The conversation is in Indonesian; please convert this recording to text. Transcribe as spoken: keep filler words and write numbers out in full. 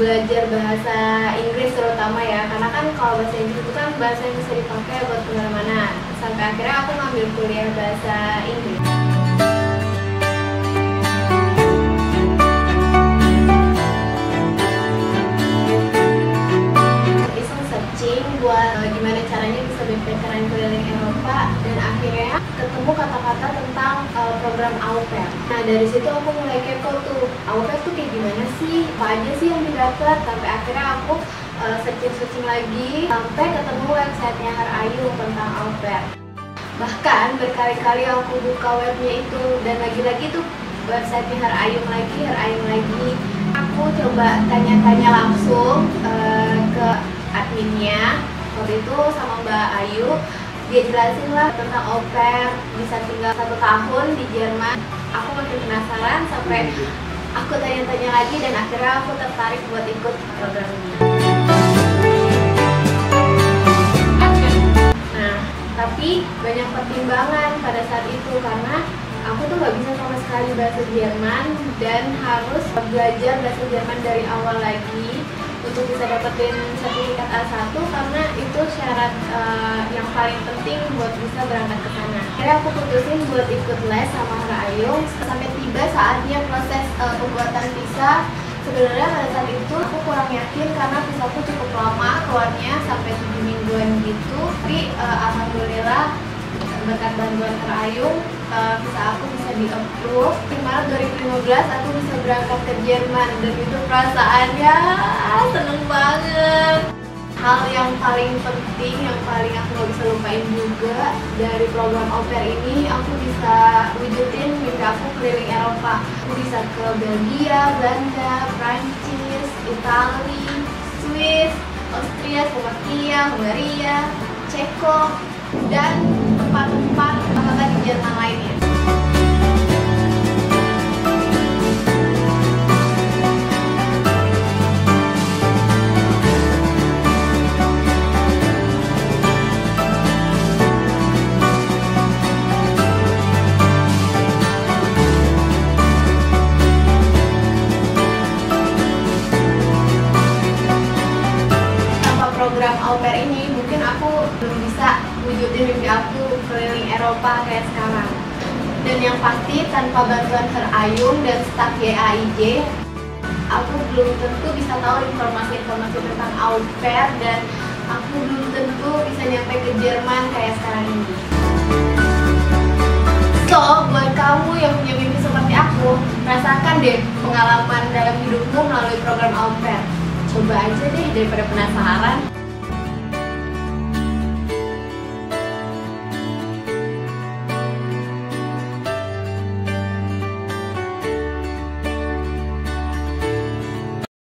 belajar bahasa Inggris terutama ya, karena kan kalau bahasa Inggris itu kan bahasa yang bisa dipakai buat kemana-mana. Sampai akhirnya aku ngambil kuliah bahasa Inggris. Iseng searching buat uh, gimana caranya bisa backpackeran keliling Eropa, dan akhirnya ketemu kata-kata tentang uh, program au pair. Nah dari situ aku mulai kepo tuh, au pair tuh kayak gimana sih, apa aja sih yang didapat. Sampai akhirnya aku uh, searching-searching lagi sampai ketemu websitenya Herayu tentang au pair. Bahkan berkali-kali aku buka webnya itu, dan lagi-lagi tuh websitenya Herayu lagi, Herayu lagi. Aku coba tanya-tanya langsung uh, ke adminnya waktu itu sama Mbak Ayu. Dia jelasin lah tentang au pair, bisa tinggal satu tahun di Jerman. Aku makin penasaran sampai aku tanya-tanya lagi, dan akhirnya aku tertarik buat ikut program ini. Nah, tapi banyak pertimbangan pada saat itu karena aku tuh nggak bisa sama sekali bahasa Jerman dan harus belajar bahasa Jerman dari awal lagi untuk bisa dapetin sertifikat A satu, karena itu syarat uh, yang paling penting buat bisa berangkat ke sana. Akhirnya aku putusin buat ikut les sama Herayu sampai tiba saatnya proses uh, pembuatan visa. Sebenarnya pada saat itu aku kurang yakin karena visa aku cukup lama keluarnya, sampai tujuh mingguan gitu. Tapi uh, alhamdulillah berkat bantuan Herayu, uh, visa aku bisa di-approve. Di Maret dua ribu lima belas aku bisa berangkat ke Jerman, dan itu perasaannya seneng banget. Hal yang paling penting, yang paling aku gak bisa lupain juga dari program au pair ini, aku bisa wujudin mimpi aku keliling Eropa. Aku bisa ke Belgia, Belanda, Prancis, Itali, Swiss, Austria, Slovakia, Hungaria, Ceko, dan tempat-tempat bahkan di Jerman lainnya. Tanpa program au pair ini, mungkin aku belum bisa wujudin mimpi aku keliling Eropa kayak sekarang. Dan yang pasti tanpa bantuan Herayu dan staf Y A I J, aku belum tentu bisa tahu informasi-informasi tentang au pair, dan aku belum tentu bisa nyampe ke Jerman kayak sekarang ini. So, buat kamu yang punya mimpi seperti aku, rasakan deh pengalaman dalam hidupmu melalui program au pair. Coba aja deh daripada penasaran.